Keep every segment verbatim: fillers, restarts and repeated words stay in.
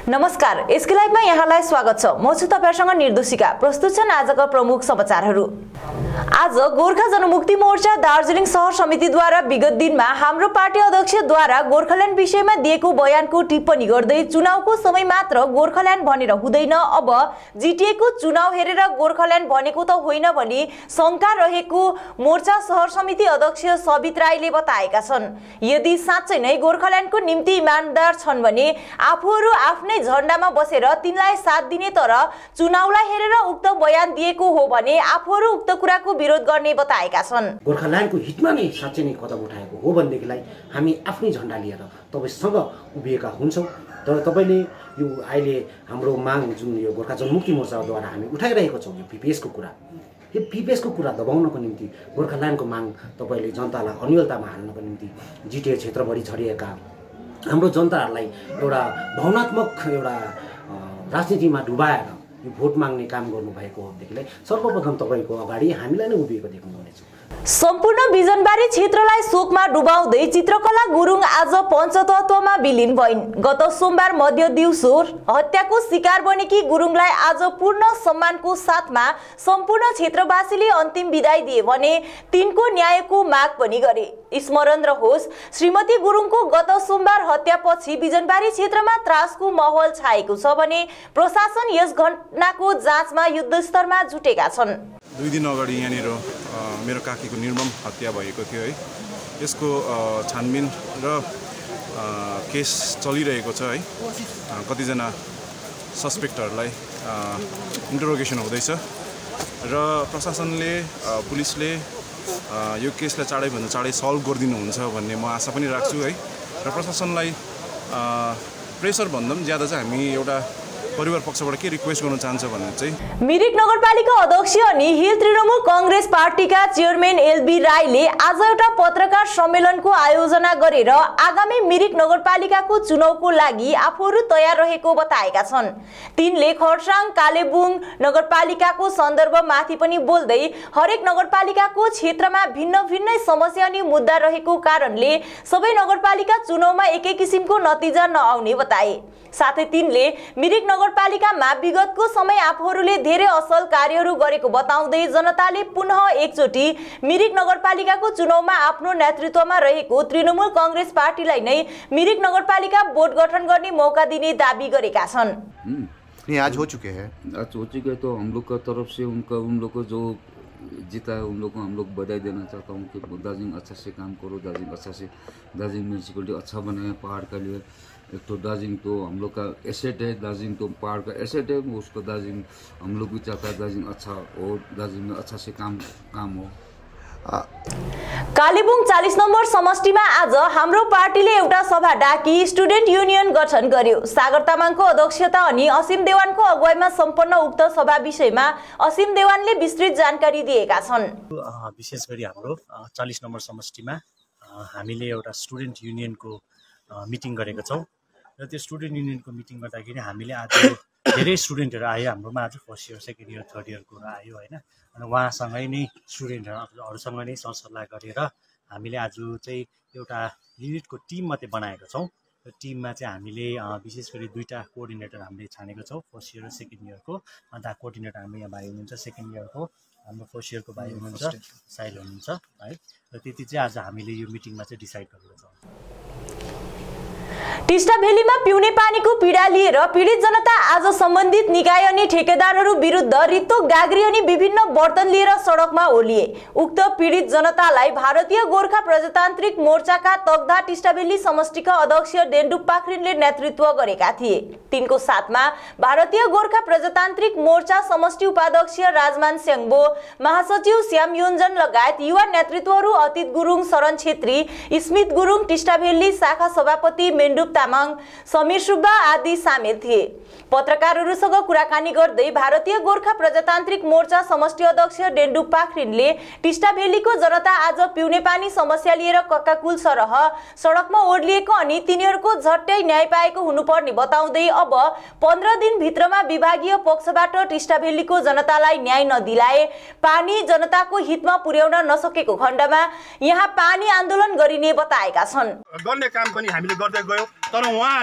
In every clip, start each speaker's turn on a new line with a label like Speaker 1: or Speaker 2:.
Speaker 1: नमस्कार, एसके लाइभमा यहाँलाई स्वागत छ। म छु तपाईहरुसँग निर्दोषिका। प्रस्तुत छन् आजका प्रमुख समाचारहरू। आज गोर्खा जनमुक्ति मोर्चा दार्जिलिङ शहर समितिद्वारा विगत दिनमा हाम्रो पार्टी अध्यक्षद्वारा गोर्खाल्यान्ड विषयमा दिएको बयानको टिप्पणी गर्दै चुनावको समय मात्र गोर्खाल्यान्ड भनेर हुँदैन, अब जिटिएको चुनाव हेरेर गोर्खाल्यान्ड भनेको त होइन भनी शंका रहेको मोर्चा शहर समिति अध्यक्ष सबित राईले बताएका छन्। यदि साँच्चै नै गोर्खाल्यान्डको निम्ति इमानदार छन् भने आफूहरू आफ्नै झण्डामा बसेर तिनलाई साथ दिने, तर चुनावलाई हेरेर उक्त बयान दिएको हो भने आफूहरू उक्त कुराको विरोध गर्ने बताएका छन्।
Speaker 2: गोर्खाल्यान्डको हितमा नै साँच्चै नै कदम उठाएको हो भनेदेखिलाई हामी आफ्नै झण्डा लिएर तपाईसँग उभिएका हुन्छौँ। तर तपाईले यो अहिले हाम्रो माग जुन यो गोर्खा जनमुक्ति मोर्चाद्वारा हामी उठाइरहेको छौँ, यो पीपीएसको कुरा, यो पीपीएसको कुरा दबाउनको निम्ति गोर्खाल्यान्डको माग तपाईले जनतालाई अन्यलतामा हाल्नको निम्ति जिटिए क्षेत्रभरि छरिएका हाम्रो जनताहरूलाई एउटा भावनात्मक एउटा राजनीतिमा डुबाएर यो भोट माग्ने काम गर्नुभएको हो देखिलाई सर्वप्रथम तपाईको अगाडि हामीलाई नै उभिएको देख्नुहुनेछ।
Speaker 1: सम्पूर्ण बिजनबारी क्षेत्रलाई शोकमा डुबाउँदै चित्रकला गुरुङ आज पञ्चतत्वमा विलीन भइन्। गत सोमबार मध्य दिउँसो हत्याको शिकार बनेकी गुरुङलाई आज पूर्ण सम्मानको साथमा सम्पूर्ण क्षेत्रवासीले अन्तिम बिदाई दिए भने तिनको न्यायको माग पनि गरे। स्मरण रहोस्, श्रीमती गुरुङको गत सोमबार हत्यापछि बिजनबारी क्षेत्रमा त्रासको माहौल छाएको छ भने प्रशासन यस घटनाको जाँचमा युद्धस्तरमा जुटेका छन्।
Speaker 3: दुई दिन अगाडि यहाँनिर मेरो काकीको निर्मम हत्या भएको थियो है। यसको छानबिन र केस चलिरहेको छ है। कतिजना सस्पेक्टहरूलाई इन्टरोगेसन हुँदैछ र प्रशासनले पुलिसले यो केसलाई चाँडैभन्दा चाँडै सल्भ गरिदिनुहुन्छ भन्ने म आशा पनि राख्छु है। र प्रशासनलाई प्रेसर भन्दा पनि ज्यादा चाहिँ हामी एउटा परिवार पक्षबाट के रिक्वेस्ट गर्न चाहन्छ भन्ने चाहिँ
Speaker 1: मिरिक नगरपालिका अध्यक्ष अनि हिल तृणमूल कांग्रेस पार्टीका चेयरम्यान एलबी राईले आज एउटा पत्रकार सम्मेलनको आयोजना गरेर आगामी मिरिक नगरपालिकाको चुनावको लागि आफूहरू तयार रहेको बताएका छन्। तिनले खरसाङ कालेबुङ नगरपालिकाको सन्दर्भमाथि पनि बोल्दै हरेक नगरपालिकाको क्षेत्रमा भिन्न भिन्न समस्या अनि मुद्दा रहेको कारणले सबै नगरपालिका चुनावमा एकै किसिमको नतिजा नआउने बताए। साथै तिनले मिरिक नगरपालिकामा विगतको समय आफूहरूले धेरै असल कार्यहरू गरेको बताउँदै जनताले पुनः एकचोटि मिरिक नगरपालिकाको चुनावमा आफ्नो नेतृत्वमा रहेको तृणमूल कांग्रेस पार्टीलाई नै मिरिक नगरपालिका बोर्ड गठन गर्ने मौका दिने दाबी गरेका छन्।
Speaker 4: नहीं, आज हो चुके हैं
Speaker 5: आज हो चुके तो हम लोग का तरफ से उनका उन लोग को जो जीता है उन लोग को हम लोग बधाई देना चाहता हूँ कि दार्जिलिंग अच्छा से काम करो, दार्जिलिंग अच्छा से दार्जिलिंग म्यूनसिपलिटी अच्छा बनाए पहाड़ के लिए। एक तो दार्जिलिंग तो हम लोग का एसेट है, दार्जिलिंग तो पहाड़ का एसेट है, उसको दार्जिलिंग हम लोग भी चाहता है दार्जिलिंग अच्छा हो, दार्जिलिंग में अच्छा से काम काम हो।
Speaker 1: कालेबुङ चालीस नम्बर समष्टिमा आज हाम्रो पार्टीले एउटा सभा डाकी स्टुडेन्ट युनियन गठन गर्यो। सागर तामाङको अध्यक्षता अनि असीम देवानको अगुवाईमा सम्पन्न उक्त सभा विषयमा असीम देवानले विस्तृत जानकारी दिएका छन्।
Speaker 6: विशेष गरी हाम्रो चालीस नम्बर समष्टिमा हामीले एउटा स्टुडेन्ट युनियनको मिटिङ गरेका छौँ र त्यो स्टुडेन्ट युनियनको मिटिङ गर्दाखेरि हामीले आज धेरै स्टुडेन्टहरू आयो। हाम्रोमा आज first year second year third इयरको आयो होइन। अनि उहाँसँगै नै स्टुडेन्टहरूसँग नै सरसल्लाह गरेर हामीले आज चाहिँ एउटा युनिटको टिम मात्रै बनाएका छौँ। त्यो टिममा चाहिँ हामीले विशेष गरी दुईवटा कोअर्डिनेटर हामीले छानेको छौँ, फर्स्ट इयर र सेकेन्ड इयरको। अन्त कोअर्डिनेटर हाम्रो यहाँ भाइ हुनुहुन्छ, सेकेन्ड इयरको हाम्रो फर्स्ट इयरको भाइ हुनुहुन्छ, साइल हुनुहुन्छ है। र त्यति चाहिँ आज हामीले यो मिटिङमा चाहिँ डिसाइड गरेका छौँ।
Speaker 1: टिस्टा भेलीमा पिउने पानीको पीडा लिएर पीडित जनता आज सम्बन्धित निकाय अनि ठेकेदारहरू विरुद्ध रित्तो गाग्री अनि विभिन्न बर्तन लिएर सडकमा ओर्लिए। उक्त पीडित जनतालाई भारतीय गोर्खा प्रजातान्त्रिक मोर्चाका तगधा टिस्टाभेली समष्टिका अध्यक्ष डेन्डु पाखरिनले नेतृत्व गरेका थिए। तिनको साथमा भारतीय गोर्खा प्रजातान्त्रिक मोर्चा समष्टि उपाध्यक्ष राजमान स्याङ्बो, महासचिव श्याम योन्जन लगायत युवा नेतृत्वहरू अतीत गुरुङ, शरण छेत्री, स्मित गुरुङ, टिस्टाभेली शाखा सभापति मेन्डुप तामाङ, समीर सुब्बा आदि सामेल थिए। पत्रकारहरूसँग कुराकानी गर्दै भारतीय गोर्खा प्रजातान्त्रिक मोर्चा समष्टि अध्यक्ष डेन्डु पाखरिनले टिस्टाभेलीको जनता आज पिउने पानी समस्या लिएर कक्काकुल सरह सडकमा ओर्लिएको अनि तिनीहरूको झट्टै न्याय पाएको हुनुपर्ने बताउँदै अब पन्ध्र दिन भित्रमा विभागीय पक्षबाट टिस्टाभेलीको जनतालाई न्याय नदिलाए पानी जनताको हितमा पुर्याउन नसकेको खण्डमा यहाँ पानी आन्दोलन गरिने बताएका छन्।
Speaker 7: गर्ने काम पनि हामीले गर्दै गयौं, तर उहाँहरुको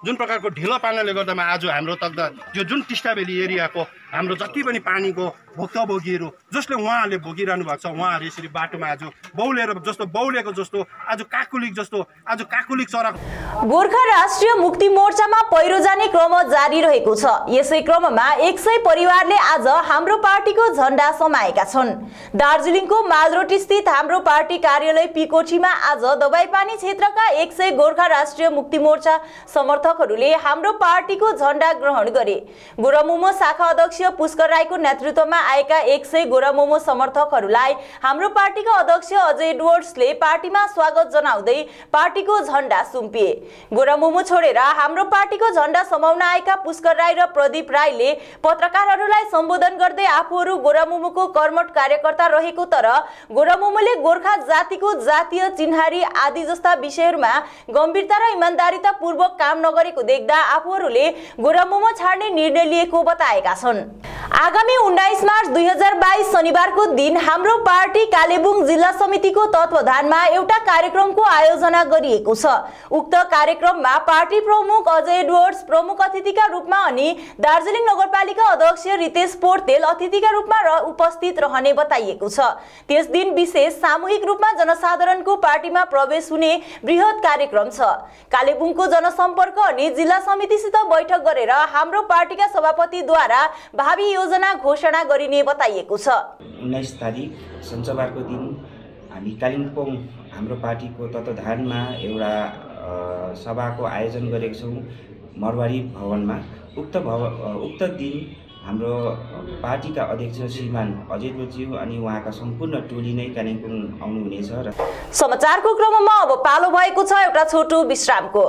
Speaker 7: जुन प्रकारको ढिलो पार्नाले गर्दामा आज हाम्रो तग्दा यो जुन टिस्टाभेली एरियाको हाम्रो जति पनि पानीको भोक्तभोगीहरू जसले उहाँहरूले भोगिरहनु भएको छ उहाँहरू यसरी बाटोमा आज बौलेर जस्तो बौलेको जस्तो आज काकुलिक जस्तो आज काकुलिक चरा।
Speaker 1: गोर्खा राष्ट्रिय मुक्ति मोर्चामा पहिरो जाने क्रम जारी रहेको छ। यसै क्रममा एक सय परिवारले आज हाम्रो पार्टीको झण्डा समाएका छन्। दार्जिलिङको मालरोड स्थित हाम्रो पार्टी कार्यालय पिकोठीमा आज दबाईपानी क्षेत्रका एक सय गोर्खा राष्ट्रिय मुक्ति मोर्चा समर्थकहरूले हाम्रो पार्टीको झण्डा ग्रहण गरे। गोरामोमो शाखा अध्यक्ष पुष्कर राईको नेतृत्वमा आएका एक सय गोरामोमो समर्थकहरूलाई हाम्रो पार्टीका अध्यक्ष अजय एडवर्ड्सले पार्टीमा स्वागत जनाउँदै पार्टीको झण्डा सुम्पिए। गोरामोमो छोडेर हाम्रो पार्टीको झण्डा समाउन आएका पुष्कर राई र प्रदीप राईले पत्रकारहरूलाई सम्बोधन गर्दै आफूहरू गोरामोमोको कर्मठ कार्यकर्ता रहेको तर गोरामोमोले गोर्खा जातिको जातीय चिन्हारी आदि जस्ता विषयहरूमा गम्भीरता र इमानदारीता पूर्वक काम नगरेको देख्दा आफूहरूले गोरामोमो छाड्ने निर्णय लिएको बताएका छन्। आगामी उन्नाइस मार्च दुई हजार बाइस शनिबारको दिन हाम्रो पार्टी कालेबुङ जिल्ला समितिको तत्वावधानमा एउटा कार्यक्रमको आयोजना गरिएको छ। उक्त कार्यक्रममा पार्टी प्रमुख अजय एडवर्ड्स प्रमुख अतिथिका रूपमा अनि दार्जिलिङ नगरपालिका अध्यक्ष रितेश पोर्तेल अतिथिका रूपमा उपस्थित रहने बताइएको छ। त्यस दिन विशेष सामूहिक रूपमा जनसाधारणको पार्टीमा प्रवेश हुने बृहत कार्यक्रम छ। कालेबुङको जनसम्पर्क अनि जिल्ला समितिसित बैठक गरेर हाम्रो पार्टीका सभापतिद्वारा भावी योजना घोषणा गरिने बताइएको छ।
Speaker 8: उन्नाइस तारिक शनिबारको दिन हामी कालिम्पोङ हाम्रो पार्टीको तत्वावधानमा एउटा सभाको आयोजन गरेका छौँ मरवाडी भवनमा। उक्त भव उक्त दिन हाम्रो पार्टीका अध्यक्ष श्रीमान अजय एडवर्ड्सज्यू अनि उहाँका सम्पूर्ण टोली नै कालिम्पोङ आउनुहुनेछ। र
Speaker 1: समाचारको क्रममा अब पालो भएको छ एउटा छोटो विश्रामको।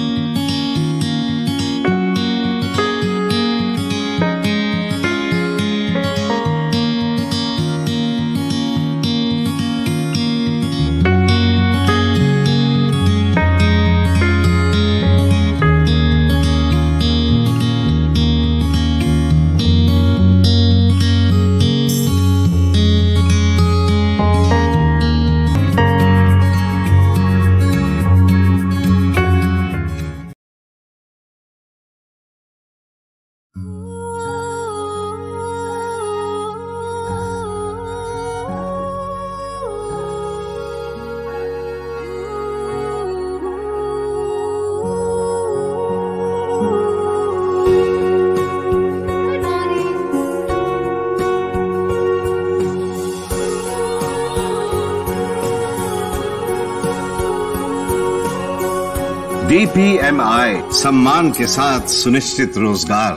Speaker 9: डी पी एम आई सम्मान के साथ सुनिश्चित रोजगार।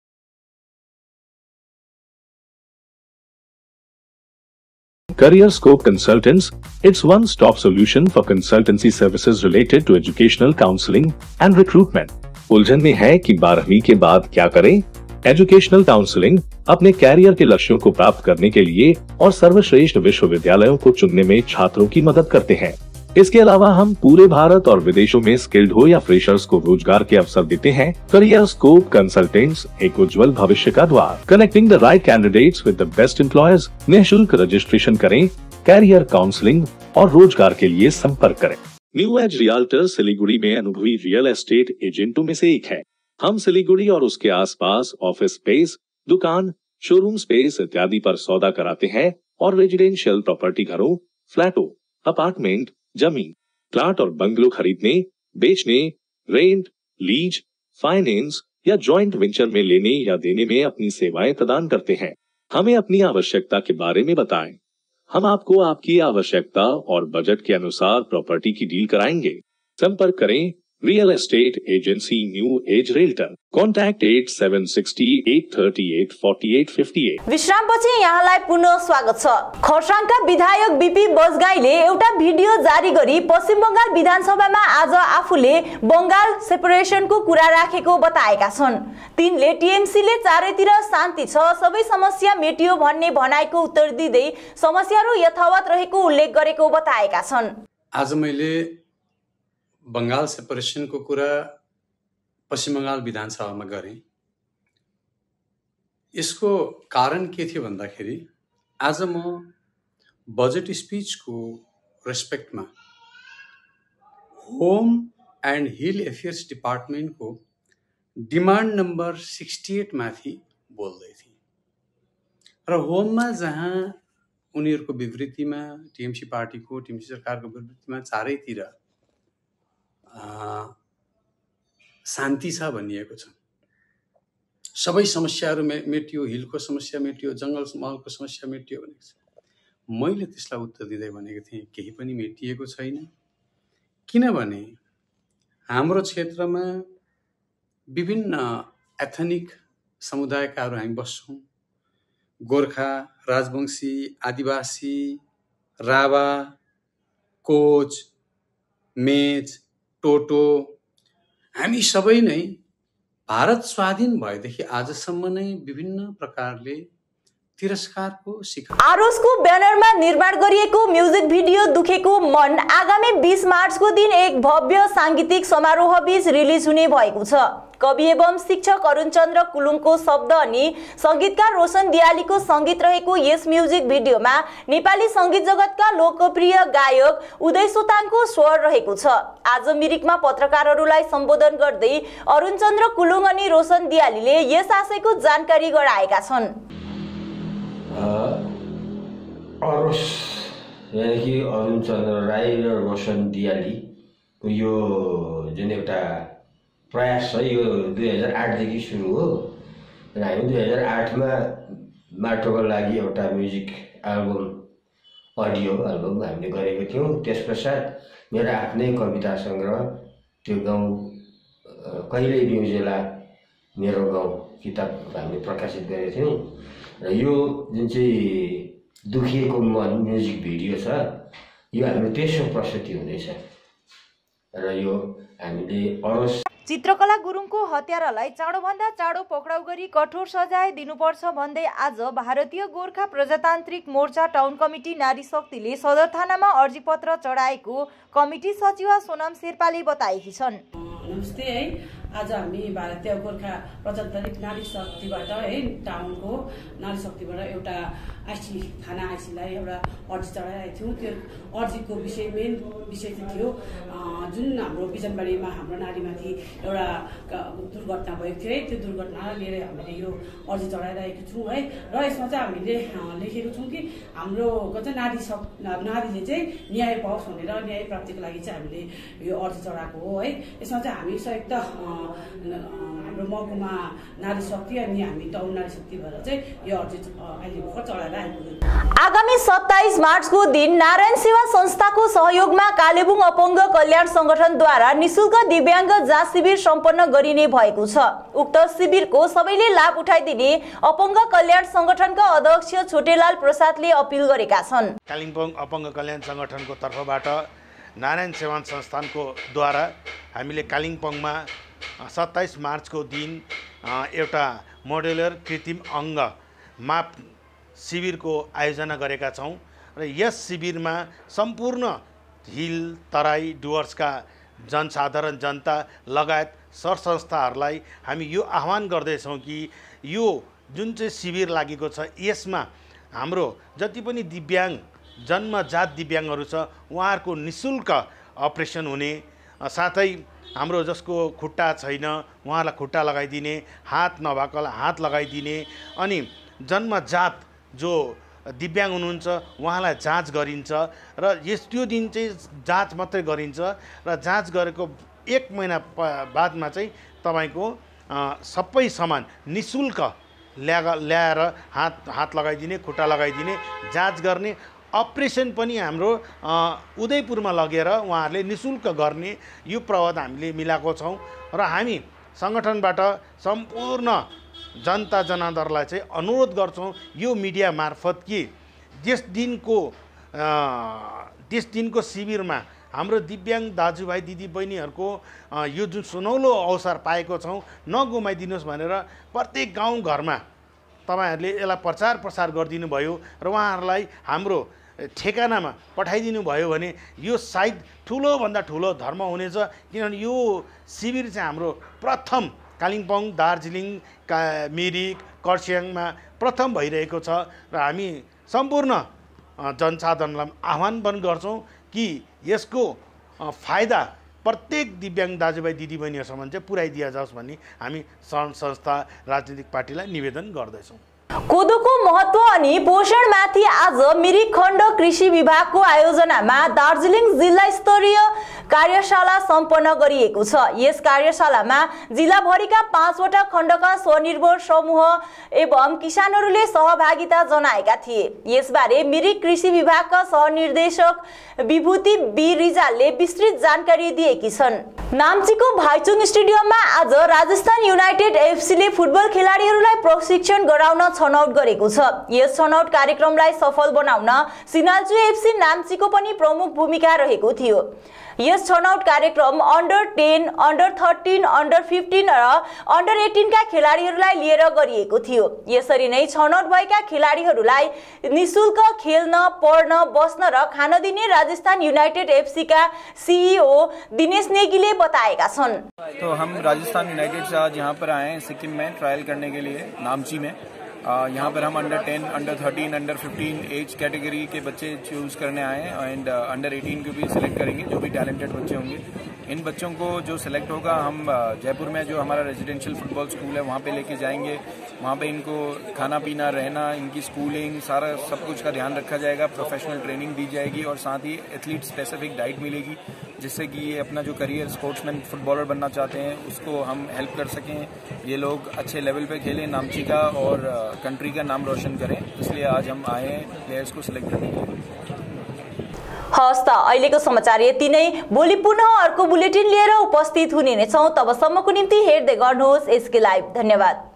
Speaker 10: Career Scope Consultants, its one-stop solution for consultancy services related to educational counseling and recruitment. उलझन में है कि बारहवीं के बाद क्या करें? एजुकेशनल काउंसलिंग अपने कैरियर के लक्ष्यों को प्राप्त करने के लिए और सर्वश्रेष्ठ विश्वविद्यालयों को चुनने में छात्रों की मदद करते हैं। इसके अलावा हम पूरे भारत और विदेशों में स्किल्ड हो या फ्रेशर्स को रोजगार के अवसर देते हैं। करियर स्कोप कंसल्टेंट्स, एक उज्जवल भविष्य का द्वार। Connecting the right candidates with the best employers. निःशुल्क रजिस्ट्रेशन करें, कैरियर काउंसलिंग और रोजगार के लिए संपर्क करें। न्यू एज रियल्टर सिलीगुड़ी में अनुभवी रियल एस्टेट एजेंटों में से एक है। हम सिलीगुड़ी और उसके आसपास ऑफिस स्पेस, दुकान, शोरूम स्पेस इत्यादि पर सौदा कराते हैं और रेजिडेंशियल प्रॉपर्टी घरों, फ्लैटों, अपार्टमेंट, जमीन, प्लाट और बंगलो खरीदने, बेचने, रेंट, लीज, फाइनेंस या जॉइंट वेंचर में लेने या देने में अपनी सेवाएं प्रदान करते हैं। हमें अपनी आवश्यकता के बारे में बताएं। हम आपको आपकी आवश्यकता और बजट के अनुसार प्रॉपर्टी की डील कराएंगे। संपर्क करें real estate agency new age realtor. Contact at seven sixty eight thirty eight forty eight fifty eight.
Speaker 1: विश्रामपछि यहाँलाई पुनः स्वागत छ। खरसाङका विधायक बीपी बजगाईले एउटा भिडियो जारी गरी पश्चिम बंगाल विधानसभामा आज आफूले बंगाल सेपरेसनको कुरा राखेको बताएका छन्। तिनले टीएमसीले चारैतिर शान्ति छ, सबै समस्या मेटियो भन्ने भनाइको उत्तर दिँदै समस्याहरू यथावत रहेको उल्लेख गरेको बताएका छन्।
Speaker 11: आज मैले बंगाल सेपरेसनको कुरा पश्चिम बंगाल विधानसभामा गरेँ। यसको कारण के थियो भन्दाखेरि आज म बजेट स्पिचको रेस्पेक्टमा होम एन्ड हिल एफेयर्स डिपार्टमेन्टको डिमान्ड नम्बर सिक्सटी एट माथि बोल्दै थिए र होममा जहाँ उनीहरूको विवृत्तिमा टिएमसी पार्टीको टिएमसी सरकारको विवृत्तिमा चारैतिर शान्ति छ भनिएको छ, सबै समस्याहरू मे मेटियो, हिलको समस्या मेटियो, जङ्गल महलको समस्या मेटियो भनेको छ। मैले त्यसलाई उत्तर दिँदै भनेको थिएँ केही पनि मेटिएको छैन, किनभने हाम्रो क्षेत्रमा विभिन्न एथनिक समुदायकाहरू हामी बस्छौँ। गोर्खा, राजवंशी, आदिवासी, राभा, कोच, मेच, टोटो, हामी सबै नै भारत स्वाधीन भएदेखि आजसम्म नै विभिन्न प्रकारले तिरस्कारको शिकार।
Speaker 1: आरोसको ब्यानरमा निर्माण गरिएको म्युजिक भिडियो दुखेको मन आगामी बीस मार्चको दिन एक भव्य साङ्गीतिक समारोह बीच रिलिज हुने भएको छ। कवि एवं शिक्षक अरुणचन्द्र कुलुङको शब्द अनि संगीतकार रोशन दियालीको संगीत रहेको यस म्युजिक भिडियोमा नेपाली संगीत जगतका लोकप्रिय गायक उदय सोताङको स्वर रहेको छ। आज मिरिकमा पत्रकारहरूलाई सम्बोधन गर्दै अरुणचन्द्र कुलुङ अनि रोशन दियालीले यस आशयको जानकारी गराएका छन्।
Speaker 12: अरोस यानि कि अरुणचन्द्र राई र रोशन दियालीको यो जुन एउटा प्रयास छ यो दुई हजार आठदेखि सुरु हो र हामी दुई हजार आठमा माटोको लागि एउटा म्युजिक एल्बम अडियो एल्बम हामीले गरेको थियौँ। त्यस पश्चात मेरो आफ्नै कविता सङ्ग्रह त्यो गाउँ कहिले बिउजेला मेरो गाउँ किताब हामीले प्रकाशित गरेका थियौँ र यो जुन चाहिँ दुखिएको मन म्युजिक भिडियो छ यो हाम्रो तेस्रो प्रस्तुति हुँदैछ र यो हामीले अरोस
Speaker 1: चित्रकला गुरुङको हत्यारालाई चाँडोभन्दा चाँडो पक्राउ गरी कठोर सजाय दिनुपर्छ भन्दै आज भारतीय गोर्खा प्रजातान्त्रिक मोर्चा टाउन कमिटी नारी शक्तिले सदर थानामा अर्जीपत्र चढाएको कमिटी सचिवा सोनम शेर्पाले बताएकी छन्।
Speaker 13: नमस्ते है, आज हामी भारतीय गोर्खा प्रजातान्त्रिक नारी शक्तिबाट है टाउनको नारी शक्तिबाट एउटा आइसी थाना आइसीलाई एउटा अर्जी चढाइरहेको थियौँ। त्यो अर्जीको विषय मेन विषय चाहिँ थियो जुन हाम्रो बिजनबारीमा हाम्रो नारीमाथि एउटा दुर्घटना भएको थियो है, त्यो दुर्घटना लिएर हामीले यो अर्जी चढाइरहेको छौँ है। र यसमा चाहिँ हामीले लेखेको छौँ कि हाम्रो चाहिँ नारी शक् नारीले चाहिँ न्याय पाओस् भनेर न्याय प्राप्तिको लागि चाहिँ हामीले यो अर्जी चढाएको हो है। यसमा चाहिँ हामी संयुक्त हाम्रो महकुमा नारी शक्ति अनि हामी टाउन नारी शक्ति भएर चाहिँ यो अर्जी अहिले भर्खर चढाएर आइपुग्यो।
Speaker 1: आगामी सत्ताइस मार्चको दिन नारायण सेवा संस्थाको सहयोगमा कालेबुङ अपङ्ग कल्याण संगठनद्वारा निशुल्क दिव्याङ्ग जाँच शिविर सम्पन्न गरिने भएको छ। उक्त शिविरको सबैले लाभ उठाइदिने अपङ्ग कल्याण संगठनका अध्यक्ष छोटेलाल प्रसादले अपिल गरेका छन्।
Speaker 7: कालिम्पोङ अपङ्ग कल्याण संगठनको तर्फबाट नारायण सेवा संस्थानको द्वारा हामीले कालिम्पोङमा सत्ताइस मार्चको दिन एउटा मोडुलर कृत्रिम अङ्ग माप शिविरको आयोजना गरेका छौँ र यस शिविरमा सम्पूर्ण हिल तराई डुवर्सका जनसाधारण जनता लगायत सर संस्थाहरूलाई हामी यो आह्वान गर्दैछौँ कि यो जुन चाहिँ शिविर लागेको छ यसमा हाम्रो जति पनि दिव्याङ्ग जन्मजात दिव्याङ्गहरू छ उहाँहरूको निशुल्क अपरेसन हुने, साथै हाम्रो जसको खुट्टा छैन उहाँलाई खुट्टा लगाइदिने, हात नभएकोलाई हात लगाइदिने अनि जन्मजात जो दिव्याङ्ग हुनुहुन्छ उहाँलाई जाँच गरिन्छ र यस त्यो दिन चाहिँ जाँच मात्रै गरिन्छ र जाँच गरेको एक महिना बादमा चाहिँ तपाईँको सबै सामान निशुल्क ल्या ल्याएर हात हात लगाइदिने, खुट्टा लगाइदिने, जाँच गर्ने, अपरेसन पनि हाम्रो उदयपुरमा लगेर उहाँहरूले निशुल्क गर्ने यो प्रावधान हामीले मिलाएको छौँ र हामी सङ्गठनबाट सम्पूर्ण जनता जनार्दनलाई चाहिँ अनुरोध गर्छौँ यो मिडिया मार्फत कि त्यस दिनको त्यस दिनको शिविरमा हाम्रो दिव्याङ्ग दाजुभाइ दिदीबहिनीहरूको यो जुन सुनौलो अवसर पाएको छौँ नगुमाइदिनुहोस् भनेर प्रत्येक गाउँ घरमा तपाईँहरूले यसलाई प्रचार प्रसार गरिदिनु भयो र उहाँहरूलाई हाम्रो ठेगानामा पठाइदिनु भयो भने यो सायद ठुलोभन्दा ठुलो धर्म हुनेछ। किनभने यो शिविर चाहिँ हाम्रो प्रथम कालिम्पोङ, दार्जिलिङ, का मिरिक, कर्सियङमा प्रथम भइरहेको छ र हामी सम्पूर्ण जनसाधारणलाई आह्वान पनि गर्छौँ कि यसको फाइदा
Speaker 14: प्रत्येक दिव्याङ्ग दाजुभाइ दिदीबहिनीहरूसम्म चाहिँ पुर्याइदिया जाओस् भन्ने हामी सङ्घ संस्था राजनीतिक पार्टीलाई निवेदन गर्दैछौँ।
Speaker 1: कोदोको महत्व अनि पोषणमाथि आज मिरिक खण्ड कृषि विभागको आयोजनामा दार्जिलिङ जिल्ला स्तरीय कार्यशाला सम्पन्न गरिएको छ। यस कार्यशालामा जिल्लाभरिका पाँचवटा खण्डका स्वनिर्भर समूह एवं किसानहरूले सहभागिता जनाएका थिए। यसबारे मिरिक कृषि विभागका सहनिर्देशक विभूति बी रिजालले विस्तृत जानकारी दिएकी छन्। नाम्चीको भाइचुङ स्टेडियममा आज राजस्थान युनाइटेड एफसीले फुटबल खेलाडीहरूलाई प्रशिक्षण गराउन छनौट गरेको छ। यस छनौट कार्यक्रमलाई सफल बनाउन सिनालचु एफसी नाम्चीको पनि प्रमुख भूमिका रहेको थियो। यस छनौट कार्यक्रम under ten, under thirteen, under fifteen र अन्डर एटीन का खेलाडीहरूलाई लिएर गरिएको थियो। यसरी नै छनौट भएका खेलाडीहरूलाई निशुल्क खेल्न, पढ्न, बस्न र खान दिने राजस्थान युनाइटेड एफसी का सीईओ दिनेश नेगीले बताएका छन्।
Speaker 15: तो हम राजस्थान यूनाइटेड से आज यहाँ पर आए हैं सिक्किम में ट्रायल करने के लिए नामची में। यहाँ पर हम under ten, under thirteen, under fifteen age category के बच्चे चूज करने आए हैं एंड अंडर एटीन को भी सिलेक्ट करेंगे जो भी टैलेंटेड बच्चे होंगे। इन बच्चों को जो सिलेक्ट होगा हम जयपुर में जो हमारा रेजिडेंशियल फुटबॉल स्कूल है वहाँ पे लेके जाएंगे। वहाँ पे इनको खाना पीना, रहना, इनकी स्कूलिंग सारा सब कुछ का ध्यान रखा जाएगा। प्रोफेशनल ट्रेनिंग दी जाएगी और साथ ही एथलीट स्पेसिफिक डाइट मिलेगी जिससे कि ये अपना जो करियर स्पोर्ट्समैन फुटबॉलर बनना चाहते हैं उसको हम हेल्प कर सकें। ये लोग अच्छे लेवल पे खेलें, नामची का और कंट्री का नाम रोशन करें। इसलिए आज हम आए हैं प्लेयर्स को सिलेक्ट करने के लिए।
Speaker 1: हस् त अहिलेको समाचार यति नै। भोलि पुनः अर्को बुलेटिन लिएर उपस्थित हुने नै छौं। तबसम्मको निम्ति हेर्दै गर्नुहोस् एसके लाइभ। धन्यवाद।